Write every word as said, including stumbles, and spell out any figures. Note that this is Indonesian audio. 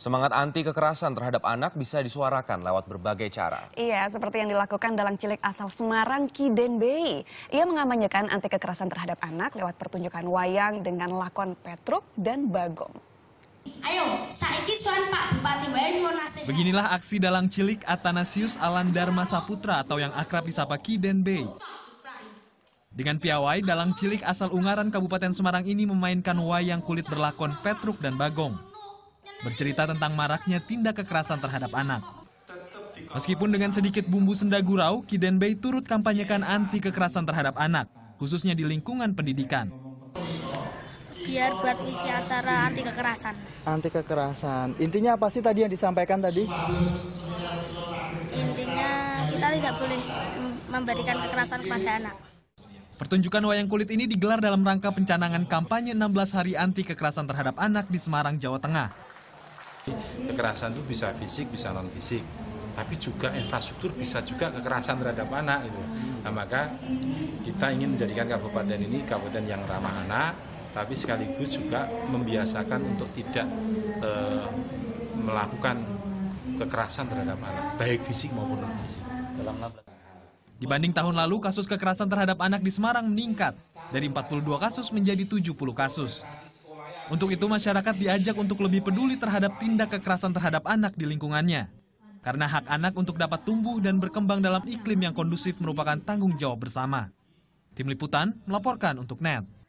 Semangat anti kekerasan terhadap anak bisa disuarakan lewat berbagai cara. Iya, seperti yang dilakukan dalang cilik asal Semarang, Kiden Bey. Ia mengamanyakan anti kekerasan terhadap anak lewat pertunjukan wayang dengan lakon Petruk dan Bagong. Ayo, saiki soan Pak Bupati wae nyuwun nasihat. Beginilah aksi dalang cilik Athanasius Alan Dharma Saputra atau yang akrab disapa Kiden Bey. Dengan piawai, dalang cilik asal Ungaran Kabupaten Semarang ini memainkan wayang kulit berlakon Petruk dan Bagong. Bercerita tentang maraknya tindak kekerasan terhadap anak. Meskipun dengan sedikit bumbu senda gurau, Kiden Bey turut kampanyekan anti kekerasan terhadap anak, khususnya di lingkungan pendidikan. Biar buat isi acara anti kekerasan. Anti kekerasan. Intinya apa sih tadi yang disampaikan tadi? Intinya kita tidak boleh memberikan kekerasan kepada anak. Pertunjukan wayang kulit ini digelar dalam rangka pencanangan kampanye enam belas hari anti kekerasan terhadap anak di Semarang, Jawa Tengah. Kekerasan itu bisa fisik, bisa non fisik, tapi juga infrastruktur bisa juga kekerasan terhadap anak itu. Nah, maka kita ingin menjadikan kabupaten ini kabupaten yang ramah anak, tapi sekaligus juga membiasakan untuk tidak eh, melakukan kekerasan terhadap anak, baik fisik maupun non fisik. Dibanding tahun lalu, kasus kekerasan terhadap anak di Semarang meningkat dari empat puluh dua kasus menjadi tujuh puluh kasus. Untuk itu masyarakat diajak untuk lebih peduli terhadap tindak kekerasan terhadap anak di lingkungannya. Karena hak anak untuk dapat tumbuh dan berkembang dalam iklim yang kondusif merupakan tanggung jawab bersama. Tim Liputan melaporkan untuk N E T.